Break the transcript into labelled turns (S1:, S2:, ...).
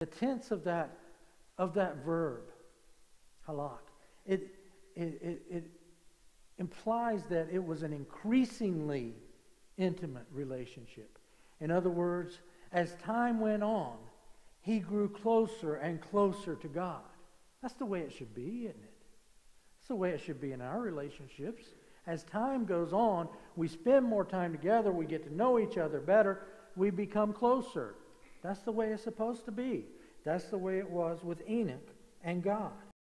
S1: The tense of that verb, halak, it implies that it was an increasingly intimate relationship. In other words, as time went on, he grew closer and closer to God. That's the way it should be, isn't it? That's the way it should be in our relationships. As time goes on, we spend more time together, we get to know each other better, we become closer. That's the way it's supposed to be. That's the way it was with Enoch and God.